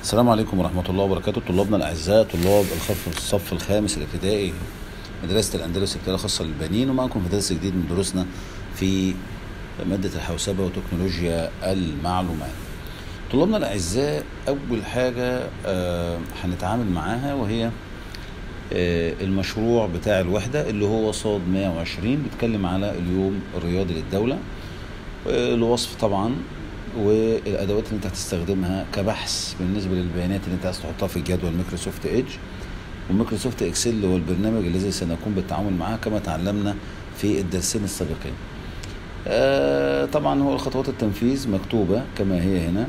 السلام عليكم ورحمة الله وبركاته. طلابنا الأعزاء، طلاب الصف الخامس الابتدائي مدرسة الأندلس ابتدائية خاصة للبنين، ومعكم في درس جديد من دروسنا في مادة الحوسبة وتكنولوجيا المعلومات. طلابنا الأعزاء، أول حاجة هنتعامل معاها وهي المشروع بتاع الوحدة اللي هو صاد 120، بيتكلم على اليوم الرياضي للدولة، الوصف طبعا والادوات اللي انت هتستخدمها كبحث بالنسبه للبيانات اللي انت عايز تحطها في الجدول مايكروسوفت ايدج ومايكروسوفت اكسل، هو البرنامج الذي سنقوم بالتعامل معه كما تعلمنا في الدرسين السابقين. طبعا هو خطوات التنفيذ مكتوبه كما هي هنا،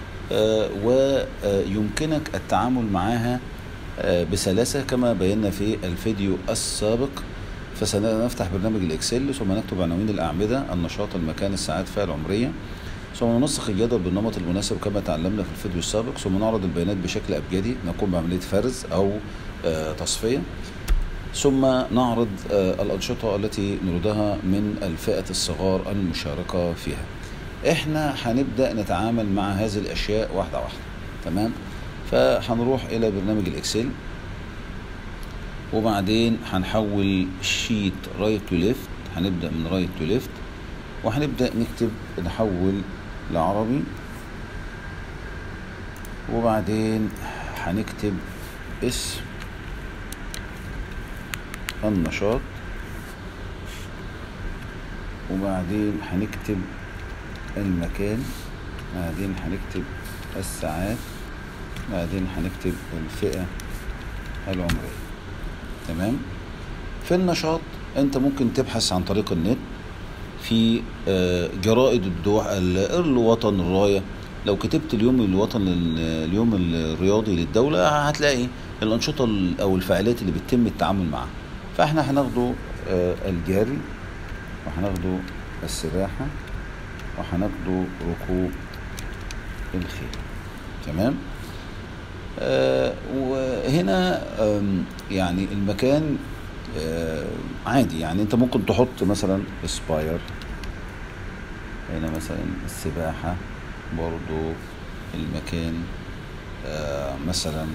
ويمكنك التعامل معها بسلاسه كما بينا في الفيديو السابق. فسنفتح برنامج الاكسل، ثم نكتب عناوين الاعمده، النشاط، المكان، الساعات، فئه العمريه، ثم ننسق الجدول بالنمط المناسب كما تعلمنا في الفيديو السابق، ثم نعرض البيانات بشكل أبجدي، نقوم بعملية فرز أو تصفية، ثم نعرض الأنشطة التي نريدها من الفئة الصغار المشاركة فيها. احنا هنبدأ نتعامل مع هذه الأشياء واحدة واحدة، تمام؟ فهنروح إلى برنامج الإكسل، وبعدين هنحول شيت رايت تو ليفت، هنبدأ من رايت تو ليفت، وهنبدأ نحول لعربي، وبعدين هنكتب اسم النشاط، وبعدين هنكتب المكان، بعدين هنكتب الساعات، بعدين هنكتب الفئة العمرية. تمام؟ في النشاط انت ممكن تبحث عن طريق النت في جرائد الوطن، الراية. لو كتبت اليوم الرياضي للدولة هتلاقي الأنشطة أو الفعاليات اللي بيتم التعامل معها. فاحنا هناخده الجري، وهناخده السباحة، وهناخده ركوب الخيل. تمام؟ وهنا يعني المكان عادي، يعني انت ممكن تحط مثلا اسباير هنا، مثلا السباحة برضو المكان مثلا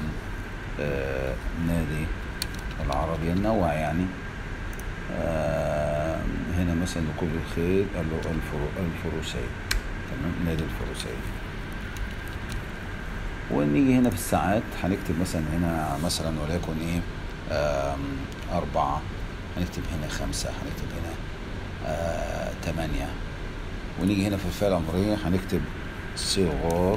نادي العربية، النوع يعني هنا مثلا ركوب الخيل الفروسية. تمام؟ نادي الفروسية. ونيجي هنا في الساعات هنكتب مثلا هنا مثلا وليكن ايه 4، هنكتب هنا 5، هنكتب هنا 8. ونيجي هنا في الفئة العمرية هنكتب صغار،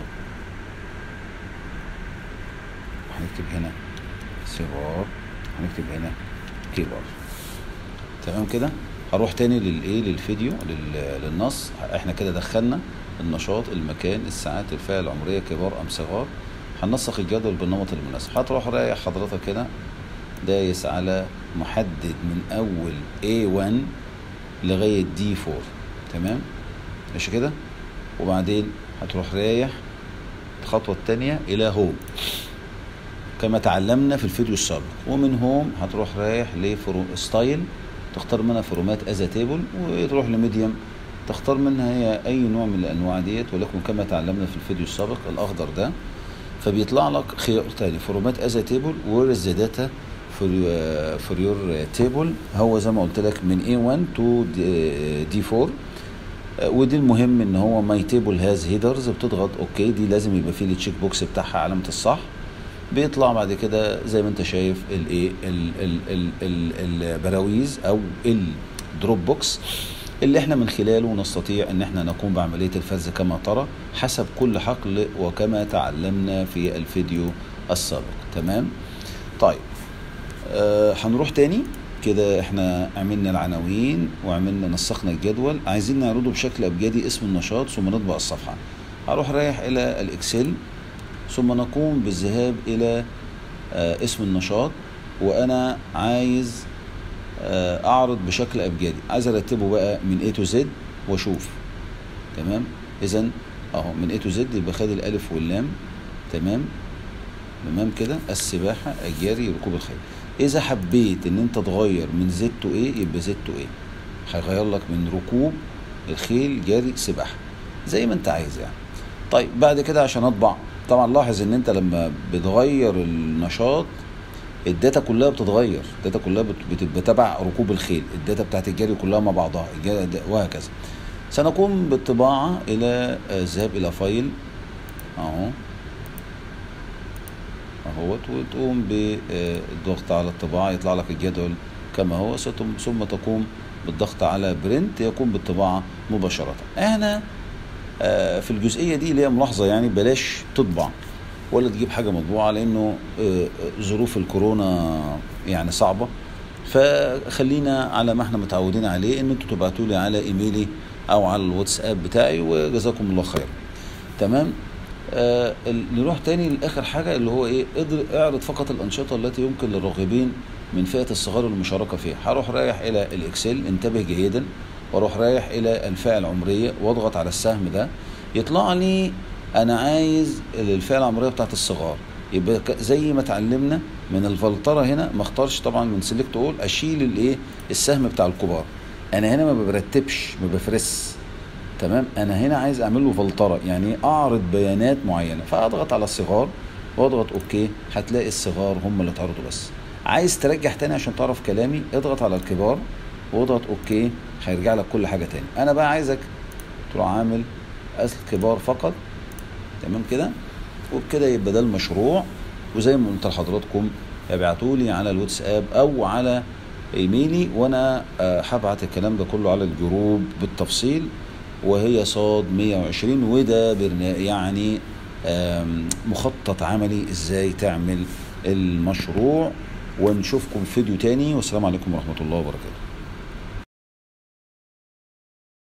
هنكتب هنا صغار، هنكتب هنا كبار. تمام كده؟ هروح تاني للفيديو للنص. احنا كده دخلنا النشاط، المكان، الساعات، الفئة العمرية، كبار أم صغار. هننسق الجدول بالنمط المناسب. هتروح رايح حضرتك كده دايس على محدد من أول A1 لغاية D4. تمام؟ ماشي كده؟ وبعدين هتروح رايح الخطوة التانية إلى هوم كما تعلمنا في الفيديو السابق، ومن هوم هتروح رايح ستايل، تختار منها فورمات أزا تيبل، وتروح لميديم تختار منها هي أي نوع من الأنواع ديت، ولكن كما تعلمنا في الفيديو السابق الأخضر ده. فبيطلع لك خيار تاني، فورمات أزا تيبل، where is the data for your table. هو زي ما قلت لك من A1 to D4. ودي المهم ان هو ماي تيبل هاز هيدرز، بتضغط اوكي، دي لازم يبقى فيه التشيك بوكس بتاعها علامة الصح. بيطلع بعد كده زي ما انت شايف الايه البراويز او الدروب بوكس اللي احنا من خلاله نستطيع ان احنا نقوم بعملية الفرز كما ترى حسب كل حقل وكما تعلمنا في الفيديو السابق. تمام؟ طيب هنروح تاني كده. احنا عملنا العناوين وعملنا نسقنا الجدول، عايزين نعرضه بشكل ابجدي اسم النشاط، ثم نطبع الصفحة. هروح رايح الى الاكسل، ثم نقوم بالذهاب الى اسم النشاط، وانا عايز اعرض بشكل ابجدي، عايز ارتبه بقى من A to Z واشوف. تمام؟ اذا اهو من A to Z يبقى خد الالف واللام. تمام كده، السباحة، الجري، ركوب الخيل. اذا حبيت ان انت تغير من Z to A يبقى Z to A، هيغير لك من ركوب الخيل، جري، سباحة، زي ما انت عايز يعني. طيب بعد كده عشان اطبع طبعا لاحظ ان انت لما بتغير النشاط الداتا كلها بتتغير، الداتا كلها بتبقى تبع ركوب الخيل، الداتا بتاعت الجري كلها مع بعضها وهكذا. سنقوم بالطباعة الى الذهاب الى فايل اهوت، وتقوم بالضغط على الطباعة يطلع لك الجدول كما هو، ثم تقوم بالضغط على برنت يقوم بالطباعة مباشرة. احنا في الجزئية دي اللي هي ملاحظة، يعني بلاش تطبع ولا تجيب حاجة مطبوعة، لانه ظروف الكورونا يعني صعبة، فخلينا على ما احنا متعودين عليه، ان انتوا تبعتوا لي على ايميلي او على الواتساب بتاعي، وجزاكم الله خير. تمام. نروح تاني لاخر حاجة اللي هو ايه، اعرض فقط الانشطة التي يمكن للراغبين من فئة الصغار المشاركة فيها. هروح رايح الى الاكسل، انتبه جيدا، واروح رايح الى الفئة العمرية واضغط على السهم ده، يطلع لي انا عايز الفئة العمرية بتاعت الصغار. يبقى زي ما اتعلمنا من الفلترة هنا، ما اختارش طبعا من سيلكت اول، اشيل الايه السهم بتاع الكبار. انا هنا ما برتبش، ما بفرس. تمام. انا هنا عايز اعمل له فلترة، يعني اعرض بيانات معينة، فاضغط على الصغار واضغط اوكي، هتلاقي الصغار هم اللي اتعرضوا بس. عايز ترجع تاني عشان تعرف كلامي، اضغط على الكبار واضغط اوكي، هيرجع لك كل حاجة تاني. انا بقى عايزك تروح عامل اصل كبار فقط. تمام كده. وبكده يبقى ده المشروع. وزي ما قلت لحضراتكم ابعتوا لي على الواتساب او على ايميلي، وانا هبعت الكلام ده كله على الجروب بالتفصيل، وهي صاد 120، وده يعني مخطط عملي ازاي تعمل المشروع. ونشوفكم في فيديو تاني، والسلام عليكم ورحمة الله وبركاته.